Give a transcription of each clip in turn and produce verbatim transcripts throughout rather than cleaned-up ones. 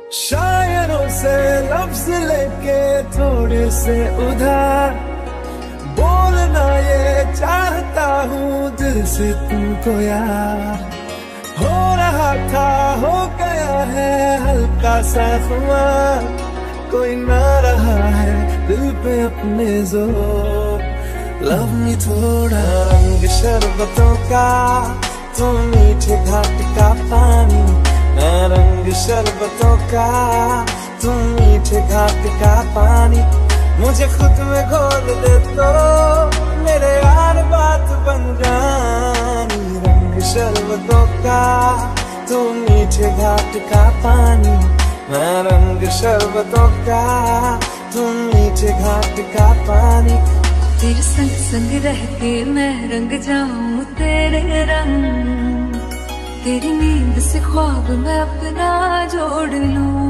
शायरों से लफ्ज लेके थोड़े से उधार बोलना ये चाहता हूँ दिल से तुमको यार। हो रहा था हो गया है हल्का सा खुमार, कोई ना रहा है दिल पे अपने जोर। लव मी थोड़ा रंग शरबतों का तुम मीठे घाट का पानी, मैं रंग शरबतों का तुम मीठे घाट का पानी। मुझे खुद में घोल दे तो मेरे यार बात बन जानी। रंग शरबतों का तुम मीठे घाट का पानी, मैं रंग शरबतों का तुम मीठे घाट का पानी। तेरे संग संग रह के मैं रंग जाऊं तेरे रंग, तेरी नींद से ख्वाब मैं अपना जोड़ लूं।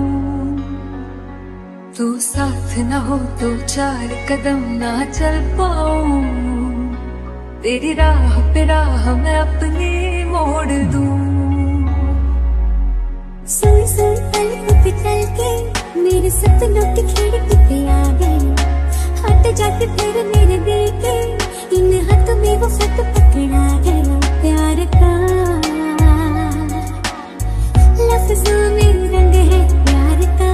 तू साथ न हो तो चार कदम ना चल पाऊं, तेरी राह पे राह मैं अपनी मोड़ दूं। सोई सोई पलकों पे चल के मेरे सपनों की खिड़की पे आ गई, हट जाके फिर मेरे दिल के इन हाथों में वो खत पकड़ा गया प्यार का। लफ्जों में रंग है प्यार का।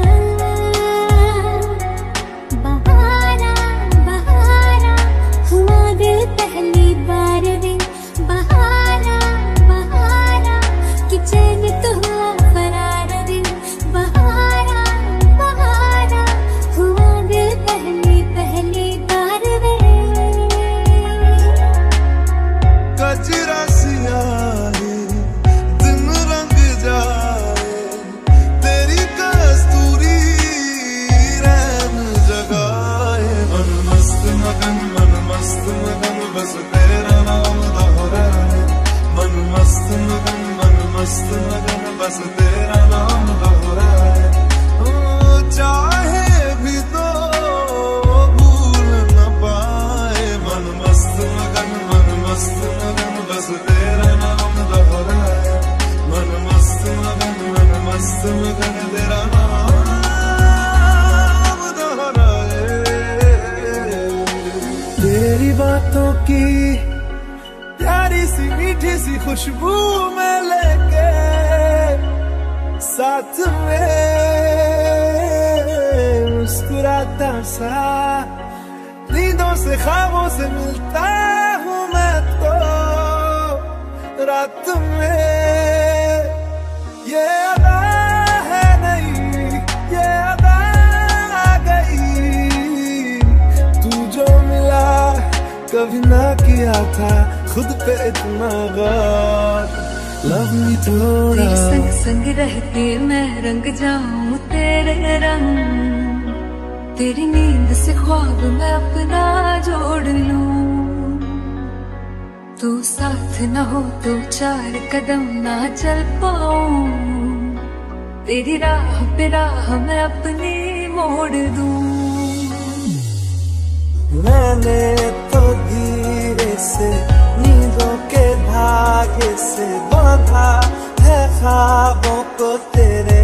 बहारा बहारा हुआ दिल पहली बार रे, बहारा बहारा कि चैन तो हुआ फरार रे। बहारा बहारा हुआ दिल पहली पहली बार रे। कजरा सियाही दिन रंग जाए, तेरी कस्तूरी रैन जगाए। मन मस्त मगन मन मस्त मगन बस तेरा नाम दोहराए। मन मस्त मगन मन मस्त मगन बस तेरा नाम दोहराए। ओ चाहे भी तो भूल न पाए। मन मस्त मगन मन मस्त मगन बस तेरा नाम दोहराए। मन मस्त मगन मन मस्त मगन तेरा नाम दोहराए। तेरी बातों की प्यारी सी मीठी सी खुशबू में लेके साथ में मुस्कुराता सा, नींदों से ख्वाबों से मिलता हूँ मैं तो रात में। ये अदा है नहीं ये अदा आ गई, तू जो मिला कभी ना किया था खुद पे इतना गौर। लव मी थोड़ा तेरे संग संग रह के मैं रंग जाऊं तेरे रंग, तेरी नींद से ख्वाब मैं अपना जोड़ लूं। तू साथ न हो तो चार कदम ना चल पाऊं, तेरी राह पे राह मैं अपनी मोड़ दूं। मैंने तो धीरे से नींदों के धागे से बांधा है ख्वाबों को तेरे।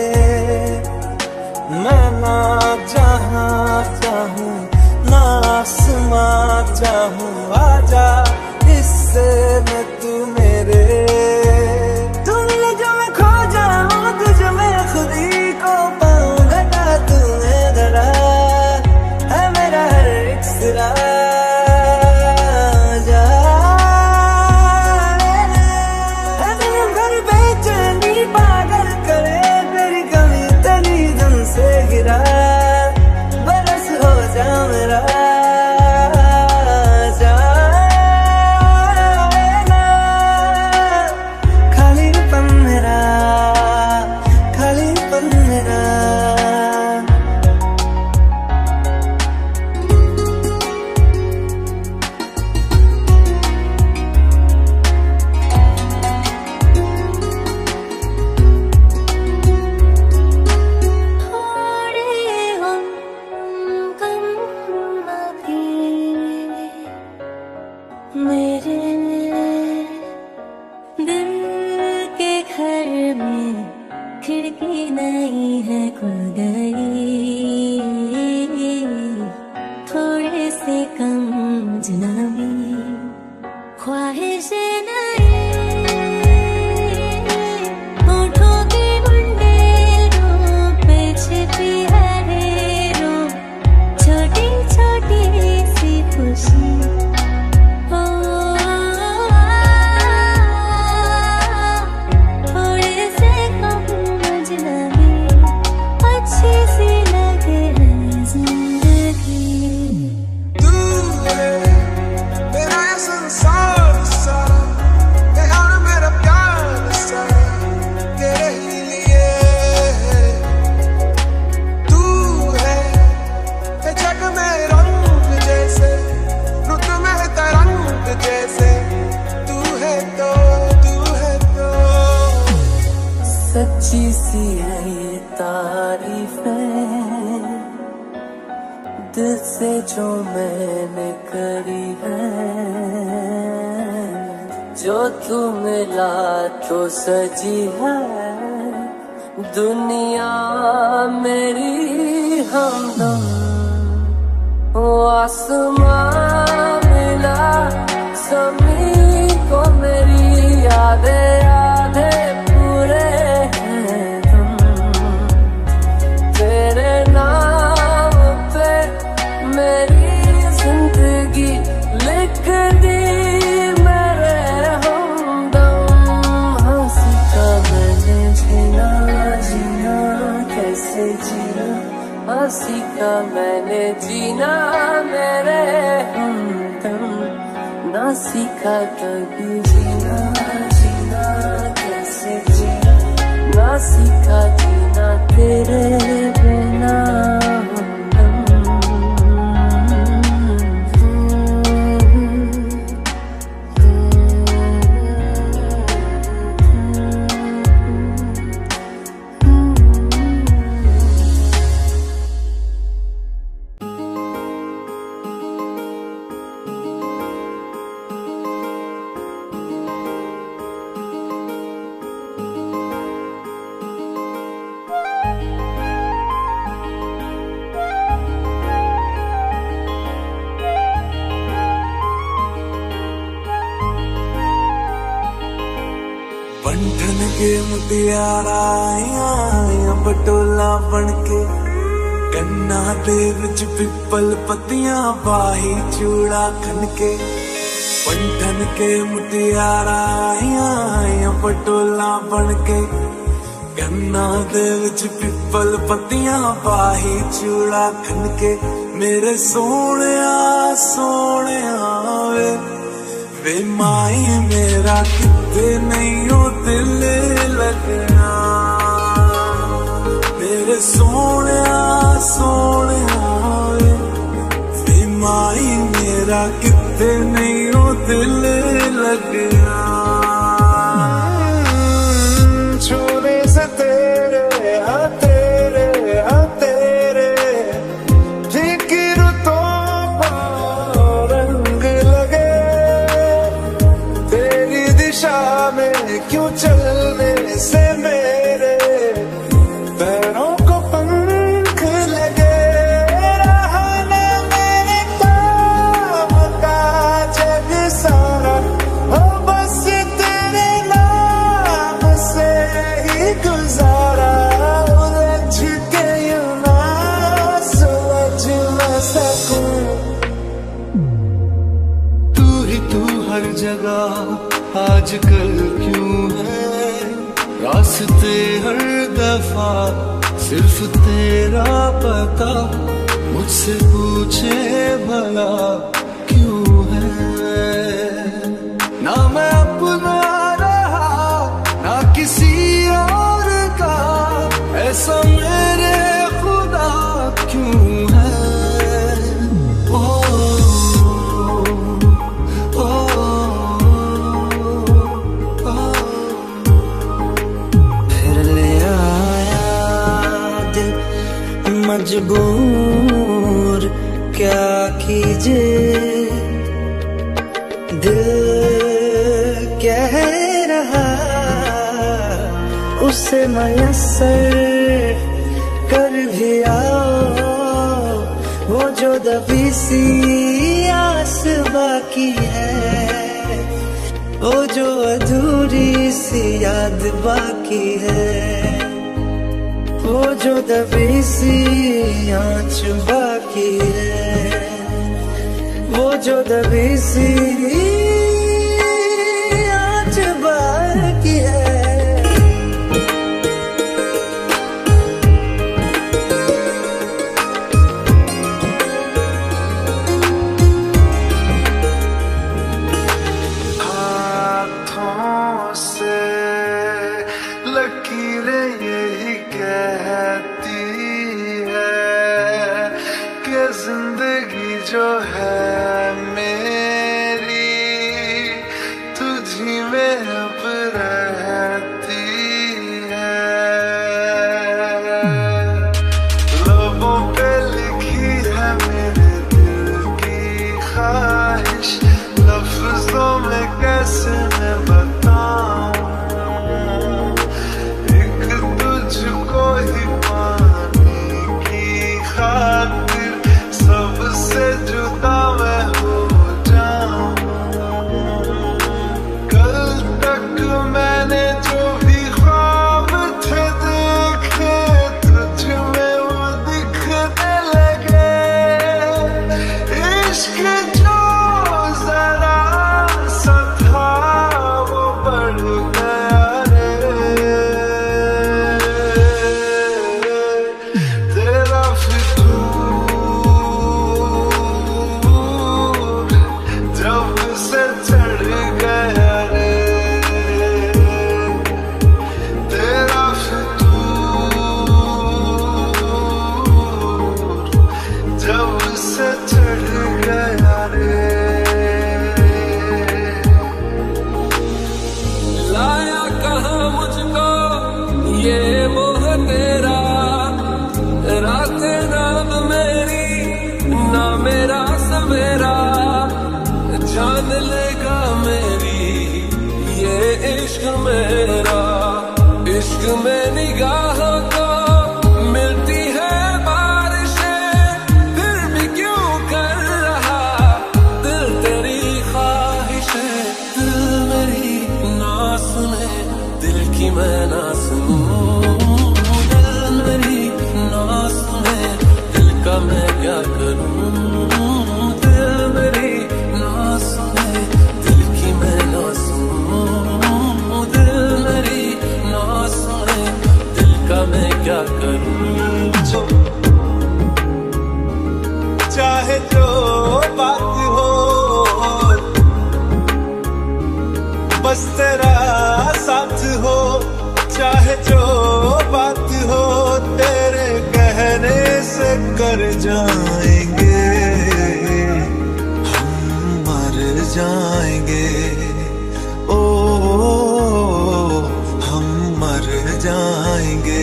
मैं ना जहाँ चाहूँ ना आसमां चाहूँ, आजा हिस्से में तू मेरे। तू मिले जो मैं खो जाऊँ, तुझे मैं खुद ही को पाऊँ। घटा तूने धरा है मेरा हर एक सिरा। जा है दिल भर बेचैनी पागल करे, तेरी कमी तनी धुन से गिरा। बरस हो जा मेरा जा ना, खालीपन मेरा खालीपन मेरा। मेरे दिल के घर में खिड़की नहीं है, दिल से जो मैंने करी है, जो तू मिला तो सजी है दुनिया मेरी हमदम। ओ आसमां मिला ज़मीन को मेरी यादें आधे पूरे हैं हम, तेरे नाम पे मेरी जिंदगी लिख दी मेरे हमदम। हंसी का मैंने जीना जीना कैसे जीना, हंसी का मैंने जीना मेरे हमदम। ना सीखा कभी जीना जीना कैसे जीना, ना सीखा जीना तेरे बिना बंधन के मुटियारा आया बटोला बनके, कन्ना दे विच पिपल पत्तियां बाही चूड़ा खनके। बंधन के मुटियारा आया बटोला बनके, कन्ना दे विच पिपल पत्तियां बाही चूड़ा खनके। मेरे सोहणिया सोहणिया वे वे माई मेरा किते नहीं हो दिल लगना। मेरे सोहणिया सोहणिया वे माई मेरा किते नहीं हो दिल लगना। छोरे से तेरे हाँ तेरे हाँ तेरे फिक्र तो रंग लगे, तेरी दिशा में क्यों चलने से मेरे पैरों को पंख लगे। रहने मेरे काम का जग सारा हो बस तेरे नाम से ही गुजारा। उलझ के यूं ना सुलझ न सकूं, तू ही तू हर जगह आजकल क्यों है, रास्ते हर दफा सिर्फ तेरा पता। मुझसे पूछे भला क्यों है, ना मैं अपना रहा ना किसी और का, ऐसा मेरे खुदा क्यों है। ओ, मजबूर क्या कीजिए, दिल कह रहा उसे मयस्सर कर भी आओ। वो जो दबी सी आस बाकी है, वो जो अधूरी सी याद बाकी है, वो जो दबी सी आँच बाकी है, वो जो दबी सी आँच बाकी है। हाथों से लकीरें यही कहती है कि जिंदगी जो है मेरी तुझी में अब रहती है। लबों पे लिखी है मेरी मिलेगा मेरी ये इश्क मेरा। इश्क में निगाहों को मिलती है बारिशें, फिर भी क्यों कर रहा दिल तेरी ख्वाहिशें। दिल मेरी ना सुने, दिल की मैं ना सुनूं, दिल मेरी ना सुने, दिल का मैं क्या करूं। दिल मेरी ना सुने, दिल की मैं ना सुनूं, दिल मेरी ना सुने, दिल का मैं क्या करूं। चाहे जो बात हो बस तेरा साथ हो, चाहे जो बात हो तेरे कहने से कर जाएंगे, हम मर जाएंगे। ओ, हम मर जाएंगे।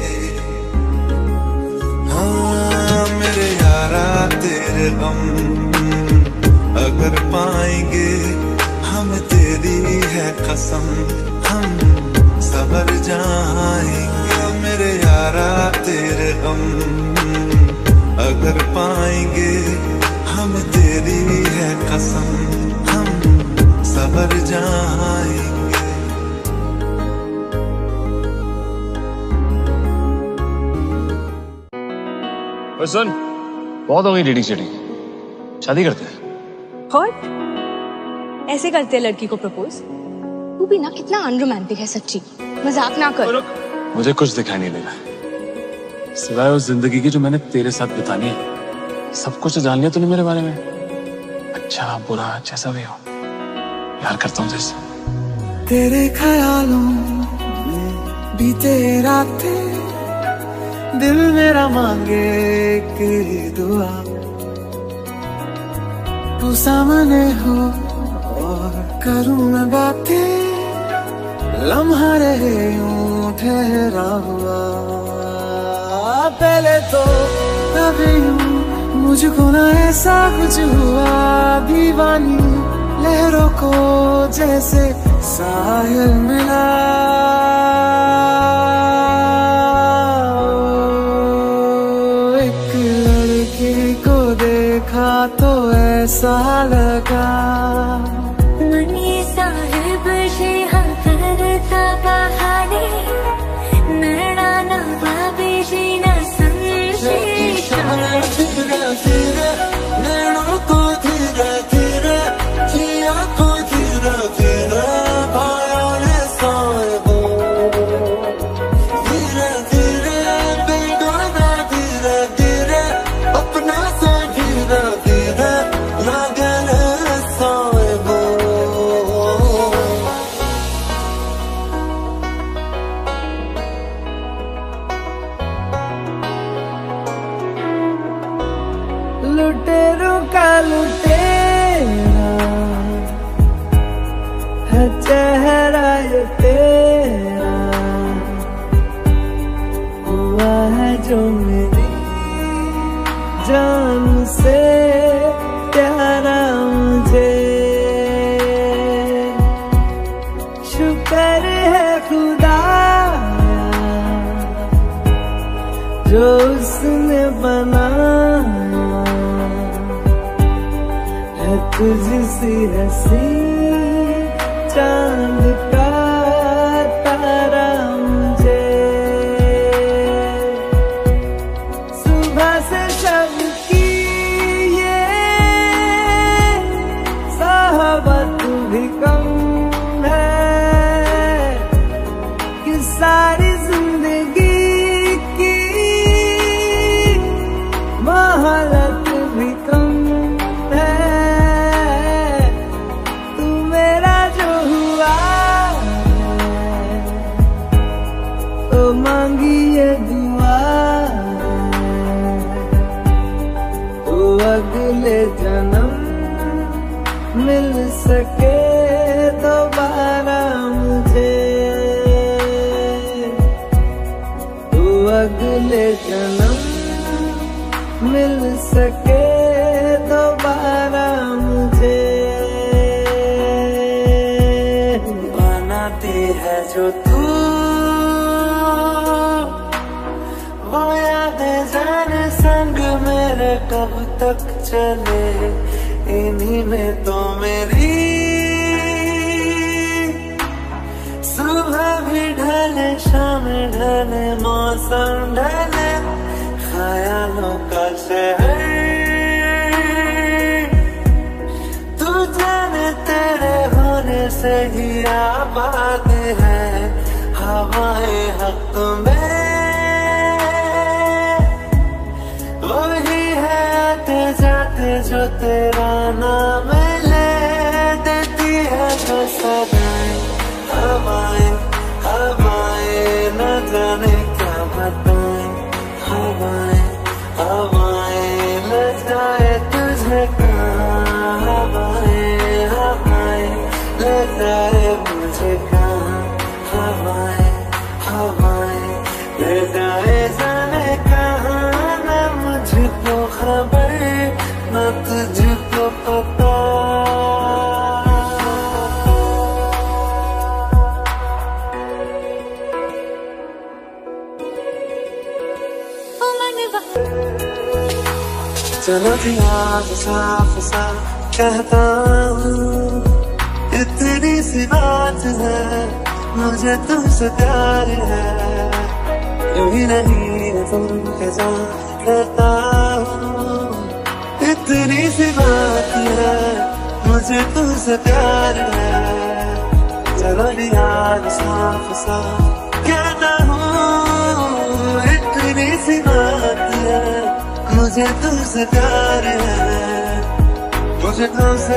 हाँ मेरे यारा तेरे गम अगर पाएंगे, हम तेरी है कसम हम सबर जाएंगे। मेरे यारा तेरे गम अगर पाएंगे, हम तेरी है कसम हम सबर जाएंगे। ओए सुन, बहुत हो गई डेटिंग शेटिंग, शादी करते हैं। What? ऐसे करते हैं लड़की को प्रपोज? तू भी ना कितना अनरोमांटिक है सच्ची, मजाक ना कर। मुझे कुछ दिखाई नहीं देगा सिवाय उस जिंदगी की जो मैंने तेरे साथ बितानी है। सब कुछ जान लिया तूने मेरे बारे में, अच्छा बुरा जैसा भी हो प्यार करता हूँ जैसे। तेरे ख्यालों में बीते रातें, दिल मेरा मांगे कि दुआ तू सामने हो और करूं मैं बातें, लम्हा रहे यूं ठहरा हुआ। पहले तो कभी मुझको ना ऐसा कुछ हुआ, दीवानी लहरों को जैसे साहिल मिला। एक लड़की को देखा तो ऐसा लगा मनी साहिब से हाँ करता बहाने, नैना ना भाभी जी ना समझे। नैनों को धीरे धीरे, जिया को धीरे धीरे, पाया ने साहिबो धीरे धीरे, बेगाना धीरे धीरे, अपना सा धीरे धीरे लागने साहिबो। लुटेरों का लुटेरा है चेहरा ये तेरा, हुआ है जो मेरी जान से प्यारा मुझे। शुक्र है खुदा जो उसने बनाया है तुझसी हंसी चांद का तारा मुझे। सुबह से शब की ये साहबत भी कम है कि सारी जिंदगी की मोहलत भी कम है। तू मेरा जो हुआ तो मांगी ये दुआ, तो अगले जन्म मिल सके दोबारा मुझे। तो अगले जन्म मिल सके दोबारा मुझे। जो तू, वो यादें जाने संग मेरे कब तक चले, इन्हीं में तो मेरी सुबह भी ढले शाम ढले मौसम ढले, ख्यालों का शहर तू जाने तेरे होने से ही आबाद है, हवाएं हक में वही है आते जाते जो तेरा नाम ले देती है तो सदाएं, हवाएं हवाएं न जाने क्या बताएं, हवाएं हवाएं ले जाए तुझे कहाँ, हवाएं हवाएं ले जाए मुझे कहाँ, हवाएं हवाएं ले जाए जाने कहाँ, न मुझको खबर न तुझको पता। चलो जी आज साफ साफ कहता हूँ, इतनी सी बात है मुझे तुमसे प्यार है, यही नहीं तुम के जान कहता हूँ, इतनी सी बात है मुझे तुमसे प्यार है। चलो जी आज साफ साफ कहता हूँ, इतनी सी बात है मुझे तुमसे प्यार है, मुझे तुमसे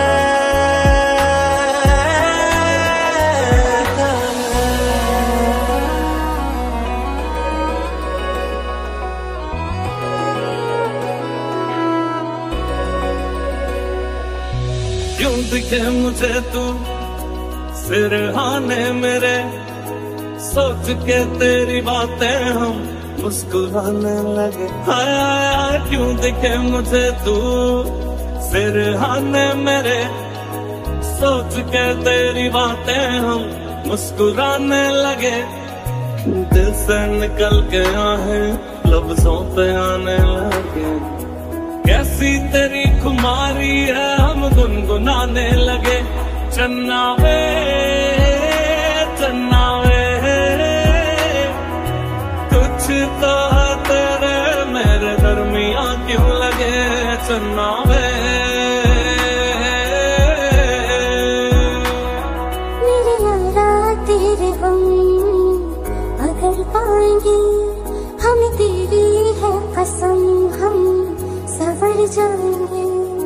क्यों दिखे मुझे तू सिरहाने मेरे, सोच के तेरी बातें हम मुस्कुराने लगे, हाय हाय क्यों दिखे मुझे तू सिरहाने मेरे, सोच के तेरी बातें हम मुस्कुराने लगे, दिल से निकल के आहें लफ्जों पे आने लगे, कैसी तेरी खुमारी है हम गुनगुनाने लगे, चन्ना वे चन्ना वे कुछ तो तेरे मेरे दरमिया क्यों लगे, चन्ना वे मेरे यारा तेरे हम अगर पाएंगे, हम तेरी है कसम हम सवर जाएंगे,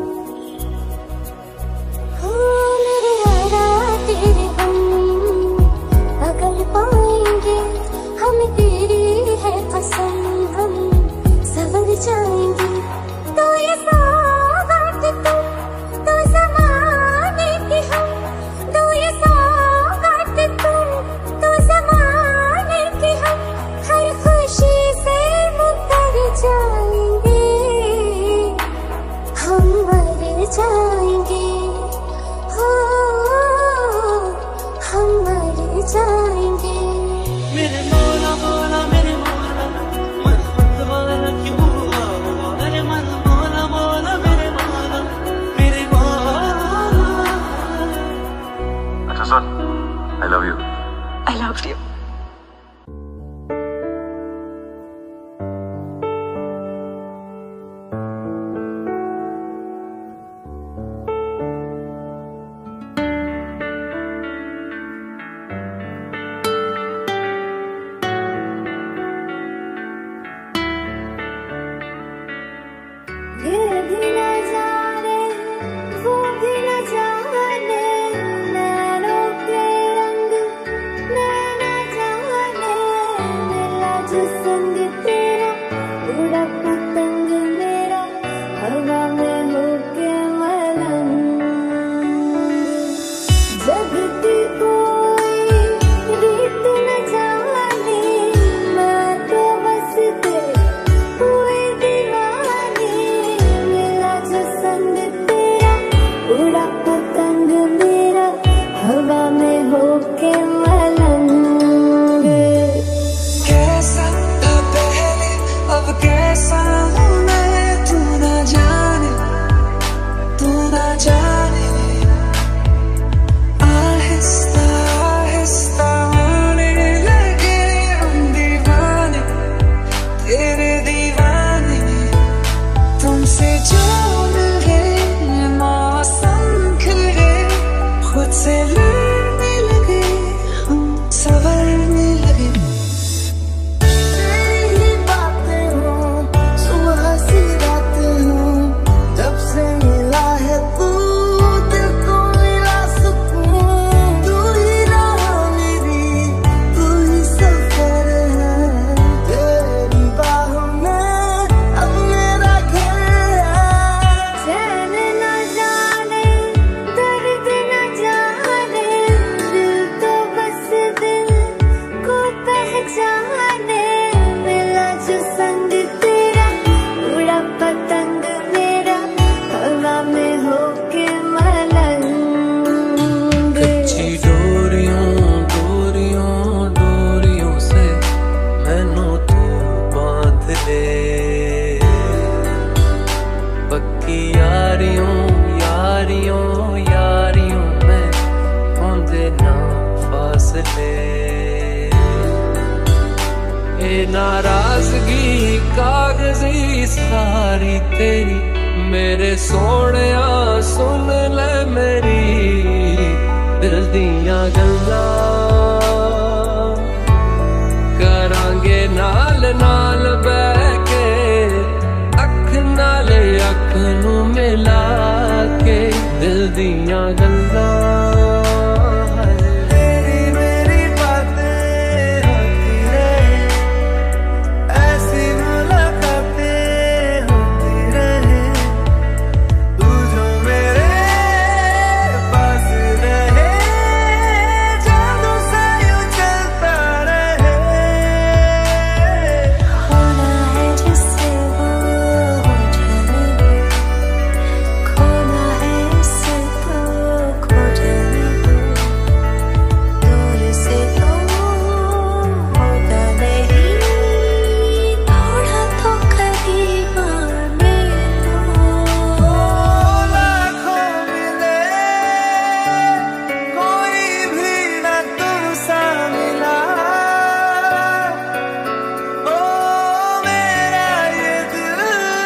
हो मेरे यारा तेरे हम अगर पाएंगे, हम तेरी है कसम हम सवर जाएंगे, तो ये सौगात तुम तो ज़माने की हम, तो ये सौगात तुम तो ज़माने की हम, हर खुशी से मुकर जाएंगे, हम मर जाएंगे, हो हम मर जाएंगे। मेरे मौला मौला मेरे मौला मन मत मौला क्यों हुआ, मेरे मन मौला मौला मेरे मौला मेरे मौला। अच्छा सुन, I love you. I loved you. ये भी न जाने वो भी न जाने, नैनों के रंग नैना जाने, मिला जो संग तेरा उड़ा पतंग मेरा, हवा में होके मलंग, जगती कोई रीत न जाने, मैं तो बस तेरे हुए दीवानी, मिला तेरे दीवाने तुमसे जो मिले मौसम खिले खुद से लड़ने लगे हम संवरने लगे तेरी बातें हो सुबह सी रात हो जब से मिला है तू दिल को मिला सुकून तू ही राह मेरी तू ही सफर है तेरी बाहों में अब मेरा घर है चैन न जाने दर्द न जाने दिल तो बस दिल को पहचाने मिला जो संग तेरा उड़ा पतंग मेरा हवा में होके मलंग कच्ची डोरियों डोरियों डोरियों से मैनू तू बांध ले पक्की यारियों यारियों यारियों में होंदे ना फासले ए नाराजगी कागजी सारी तेरी मेरे सोहणिया सुन ले मेरी दिल दियां गल्लां करांगे नाल नाल बह के अख नाल अख नू मिला के दिल दियां गल्लां तेरी मेरी बातें होती रहे ऐसी मुलाकातें होती रहे तू जो मेरे पास रहे जादू सा यूं चलता रहे खोना है जिससे वो हो जाने दो खोना है इससे तो खो जाने दो दूर से तो होगा नहीं थोड़ा तो करीब आने दो लाखों मिले कोई भी न तुमसा मिला ओ मेरा ये दिल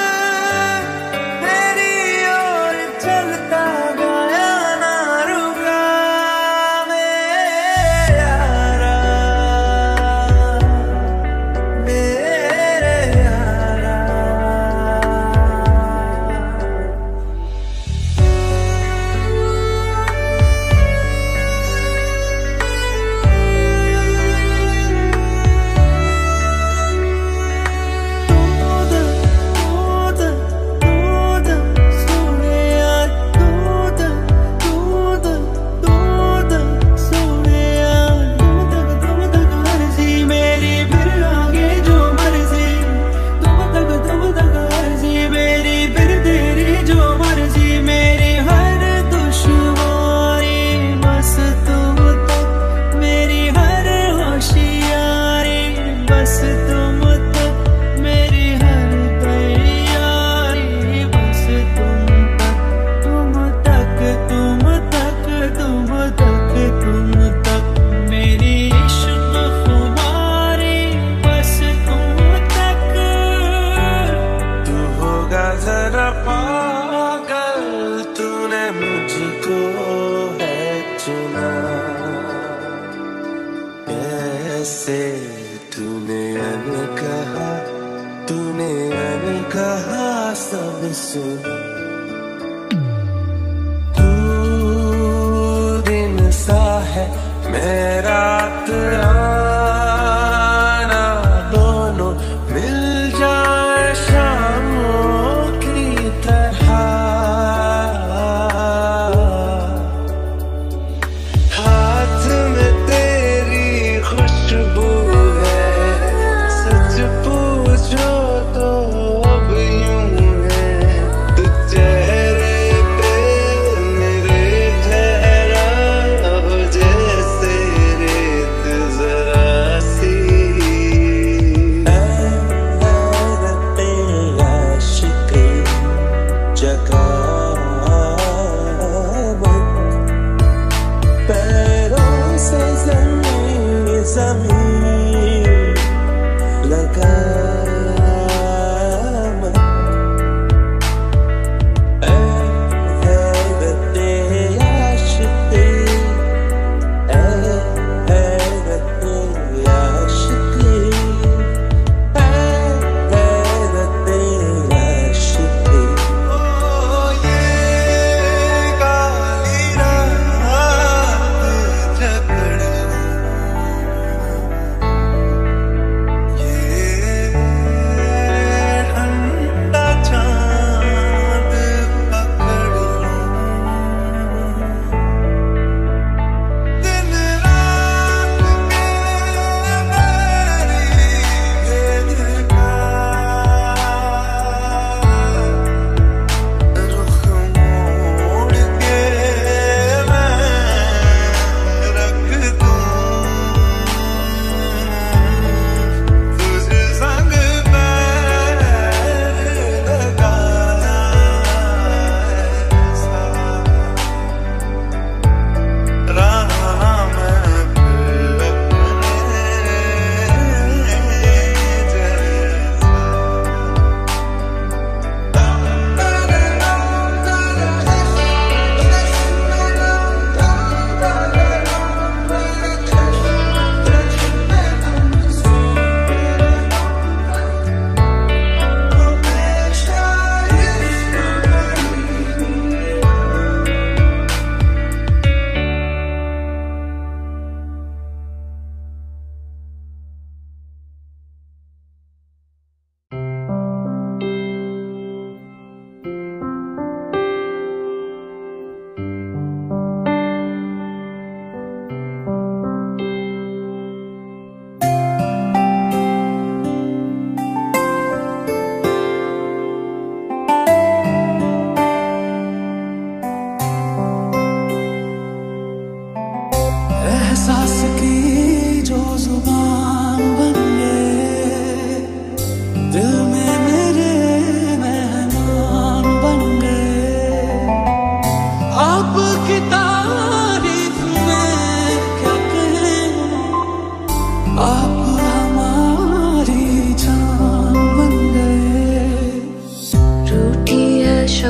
तेरी ओर चलता गया ना रुका मेरे यारा मेरे यारा दूध दूध दूध सोने यार दूध दूध दूध सोने यार दूध दूध मर्जी मेरी फिर आगे जो मर्जी दूध दूध मर्जी मेरी फिर तेरी जो मर्जी मेरी हर दुश्वारी बस तुम तक मेरी हर होशियारी बस तुम तक मेरी हर तैयारी बस तुम तक तुम तक तुम तक तुम तक तुम तक मेरी इश्क खुमारी बस तुम तक तू होगा जरा पागल तूने मुझको है चुना कैसे तूने अनकहा तूने अनकहा सब सुन तू दिन सा है मेरा आना दोनों मिल जाए शामों की तरह हाथ में तेरी खुशबू है सच पूछो तो अब यूं है तू चेहरे पे मेरे ठहरा हो जैसे रे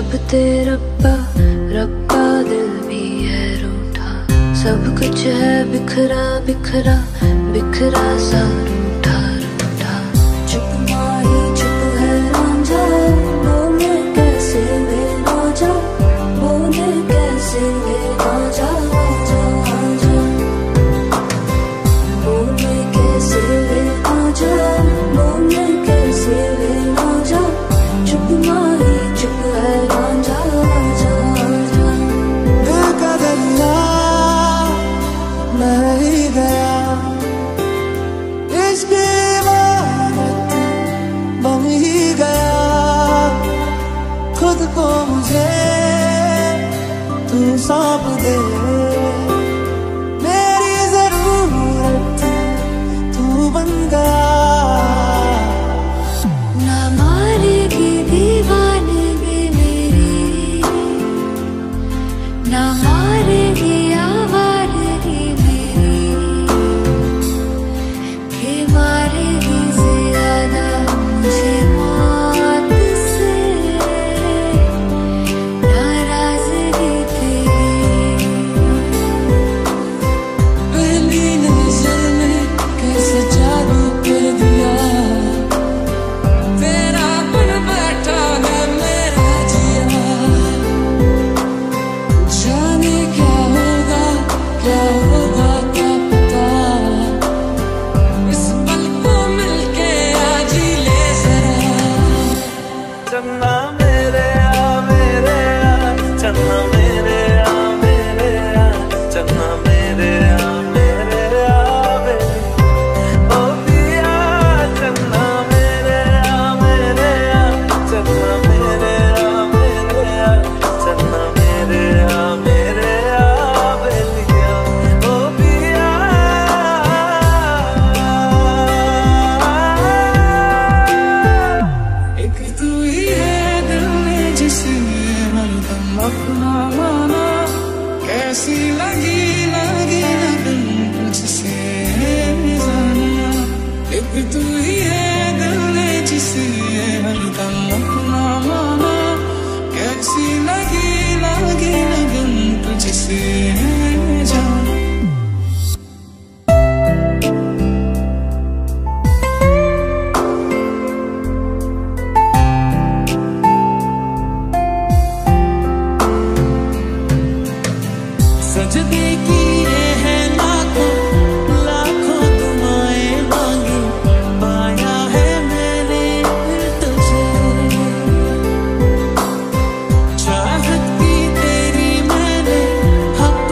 जब तेरा रब्बा रब्बा दिल भी है रूठा, सब कुछ है बिखरा बिखरा बिखरा सा रूठा रूठा। चुप माही चुप है रांझा, बोले कैसे वे राजा, बोले कैसे वे राजा आजा आजा, बोले कैसे वे राजा, बोले कैसे वे राजा। चुप माही चुप है रांझा आजा आजा। दिल का दरिया मैं ही गया, इश्क इबादत बन ही गया, खुद को मुझे तू सौंप दे, मेरी जरूरत तू बन गया। ना मारेगी दीवानगी मेरी, ना मारेगी आवारगी मेरी, कि मारेगी ज्यादा मुझे मौत से नाराजगी तेरी। पहली नजर में कैसे जादू कर दिया, तेरा बन बैठा है मेरा जिया। जाने क्या होगा क्या होगा क्या पता, इस पल को मिलके आज ही ले जरा। चन्ना मेरे आ मेरे आ, चन्ना मेरे आ मेरे आ, चन्ना मेरे आ मेरे आ मेरे। ओ पिया चन्ना मेरे आ मेरे आ, चन्ना मेरे आ मेरे आ, चन्ना मेरे आ मेरे आ बेलिया। ओ पिया एक तू ही है दिल में जिसे हरदम अपना माना, कैसी लगी लगी लगन तुझसे जाना। एक तू ही है दिल में जिसे हरदम अपना माना, कैसी लगी लगी लगन तुझसे जाना। सजदे किए हैं लाखों लाखों दुआएं मांगी, पाया है मैंने तुझे। चाहत की तेरी मैंने हक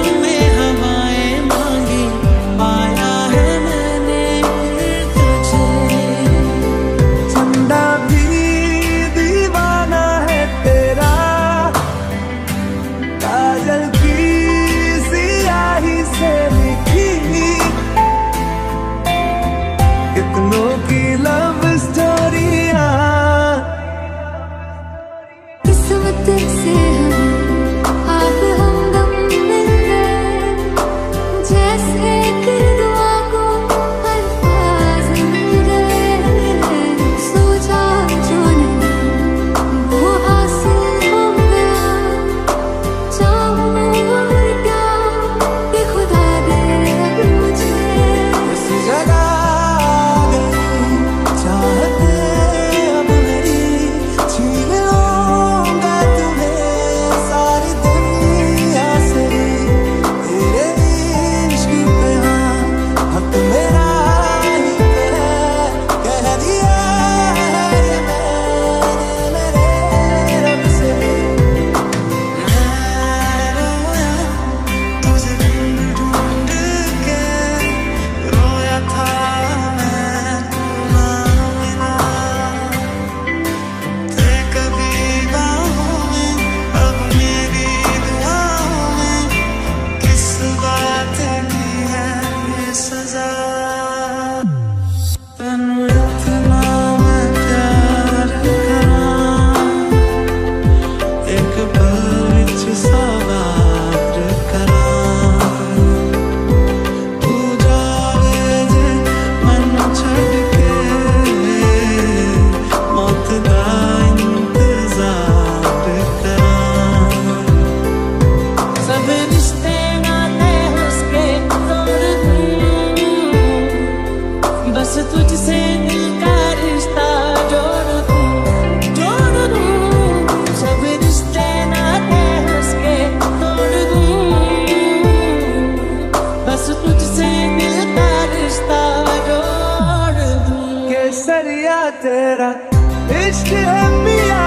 इश्क है पिया,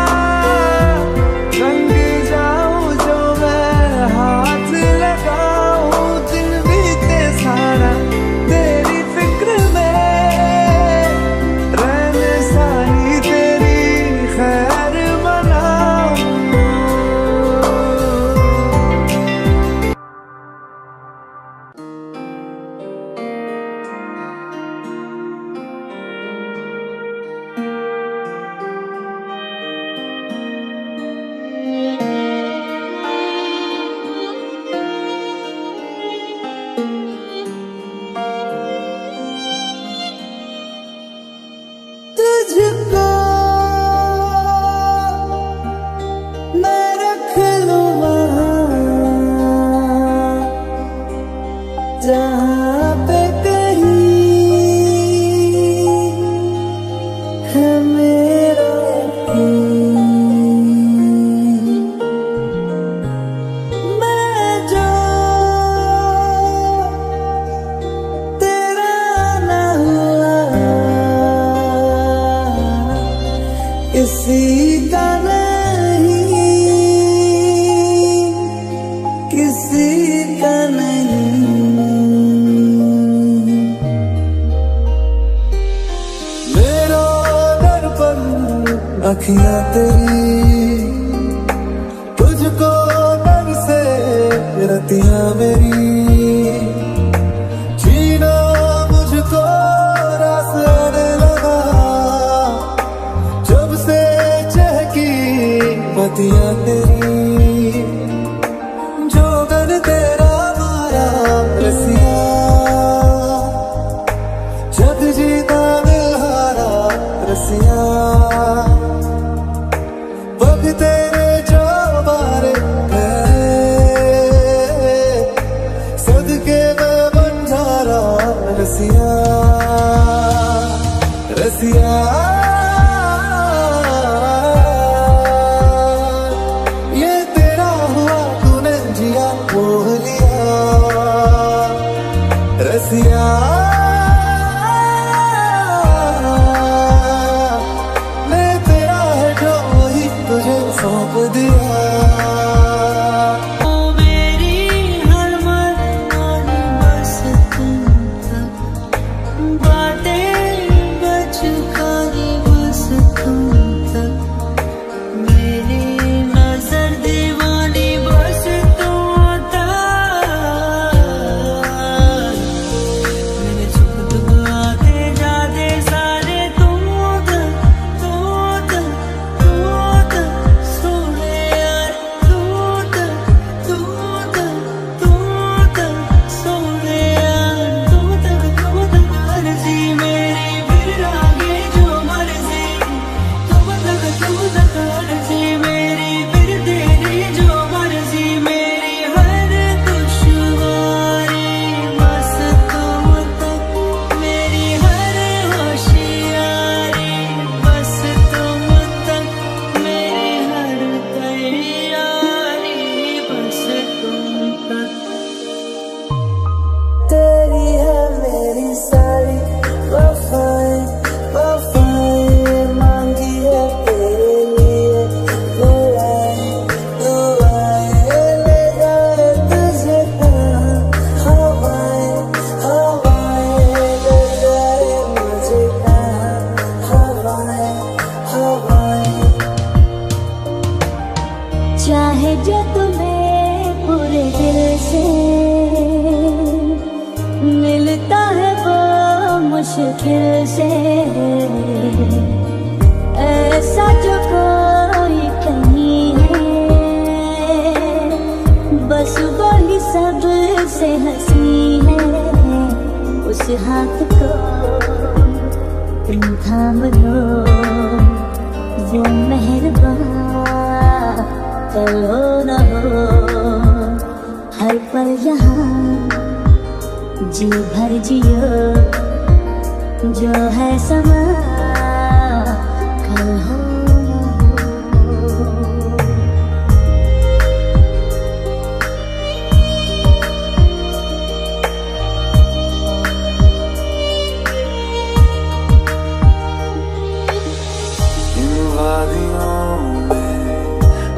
रंग जाऊं जो मैं हाथ लगाऊं, दिन बीते सारा तेरी फिक्र में, रहने सारी तेरी खैर मनाऊं। तुझको मैं रख लूं वहाँ, जहाँ पे कहीं है मेरा यकीन। मैं जो तेरा ना हुआ, किसी का नहीं, किसी का नहीं। मेरा दर्पण अखियां तेरी, तुझको डर से रतियां मेरी, जीना मुझको रास आने लगा, जब से चहकी बतियां तेरी, जोगन तेरा मारा रसिया, जग जीता निहारा रसिया, पग तेरे जो बारे सदके में बंजारा रसिया, रसिया ये तेरा हुआ, तूने जिया मोह लिया रसिया, मैं तेरा है जो वही तुझे सौंप दिया। चाहे जो तुम्हें पूरे दिल से मिलता है वो मुश्किल से, ऐसा जो कोई कहीं है, बस वही सबसे हंसी है। उस हाथ को तुम थाम लो, वो मेहरबान कल हो न हो, हर पल यहाँ जी भर जियो, जो है समा कल हो।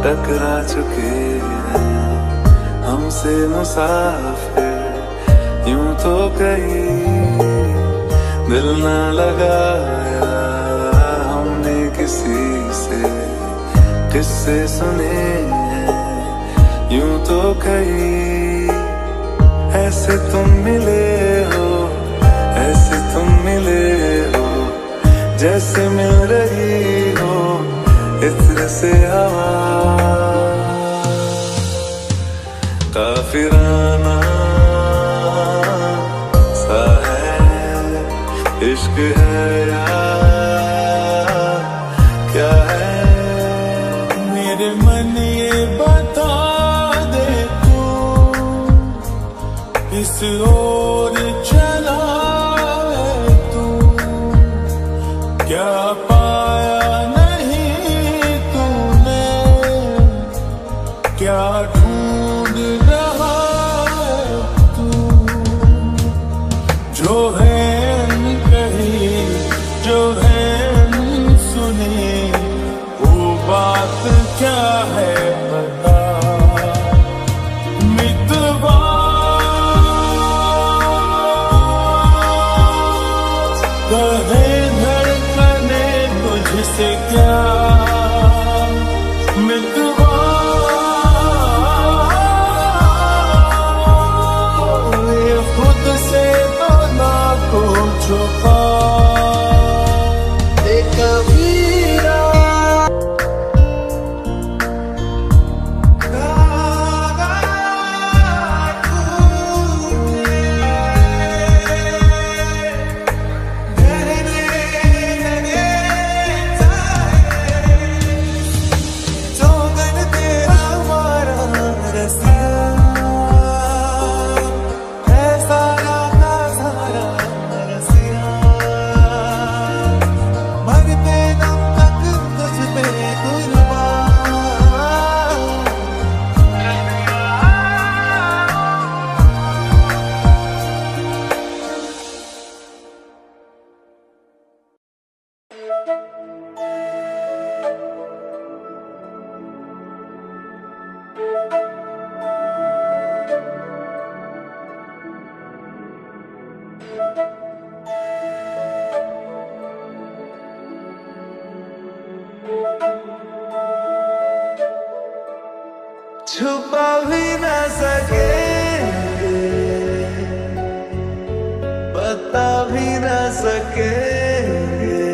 टकरा चुके हैं हमसे मुसाफिर, यूं तो कहीं दिल ना लगाया हमने किसी से, किस्से सुने हैं यूं तो कहीं। ऐसे तुम मिले हो, ऐसे तुम मिले हो, जैसे मिल रही हो इत्र से हवा। काफिराना सा है इश्क है या क्या है, मेरे मन ये बता दे तू किस ओर चला है तू, क्या पाया नहीं तूने, क्या ढूंढ रहा है तू, जो है कहीं जो है सुने वो बात क्या है बता। मितवा कहे धड़कने तुझसे क्या, मितवा ये खुद से तो ना को छुपा। छुपा भी न सकेंगे, बता भी न सकेंगे,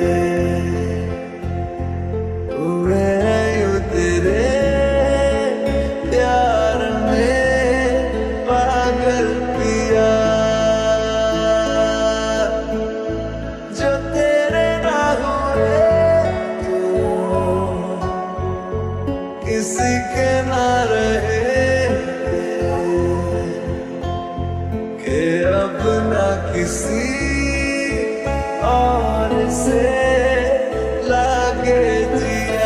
हुए हैं यूं तेरे प्यार में पागल पिया, जो तेरे ना हुए किसी के ना रहे, के अब ना किसी और से लागे जिया।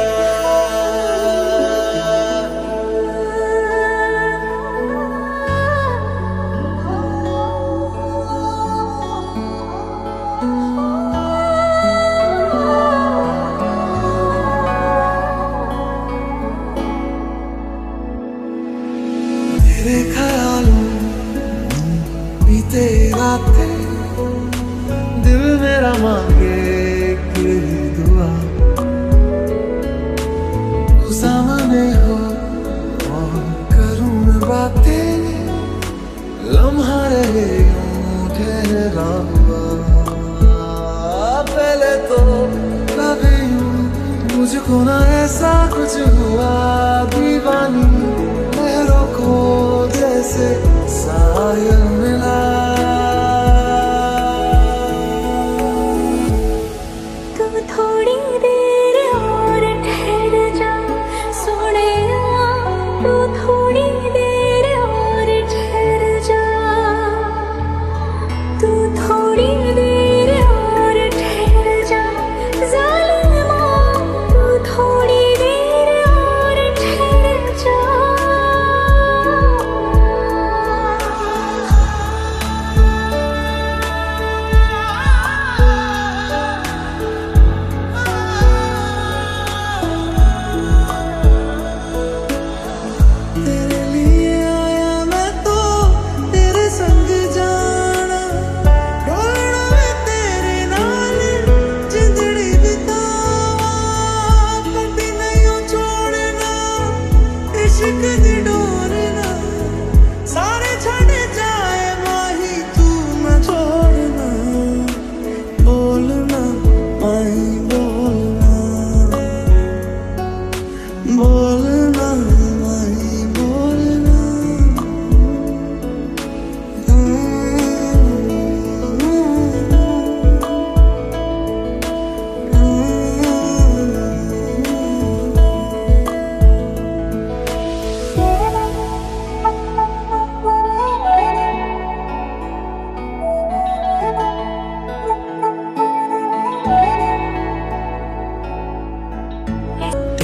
तेरे ख्यालों बीते रातें, दिल मेरा मांगे कि दुआ, सामने हो और करूं मैं बातें, लम्हा रहे यूं ठहरा हुआ। पहले तो लगे यूं मुझको ना ऐसा कुछ हुआ, दीवानी लहरों को जैसे साहिल मिला। तू थोड़ी देर और ठहर जा सोनिया, तू थोड़ी देर और ठहर जा, तू थोड़ी देर और ठहर जा ज़ालिमा, तू थोड़ी देर और ठहर जा।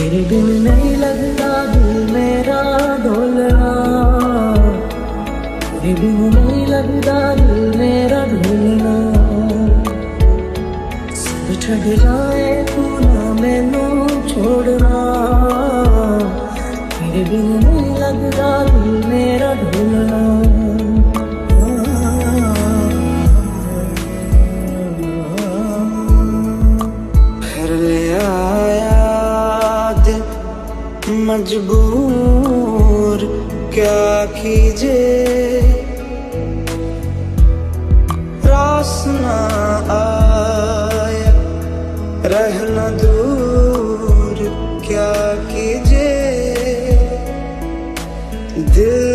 तेरे बिन नहीं लगता दिल मेरा ढोलना, तेरे बिन नहीं लगता दिल मेरा ढोलना। सब छड़ जाए तू ना मैनू छोड़ना, तेरे बिन नहीं लगता दिल मेरा ढोलना। फिर ले आया दिल मजबूर क्या कीजिए, रास ना आया रहना दूर क्या कीजिए। दिल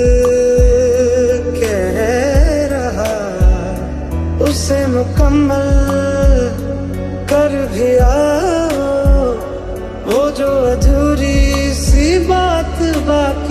कह रहा उसे मुकम्मल कर भी आओ, वो जो अधूरी सी बात बात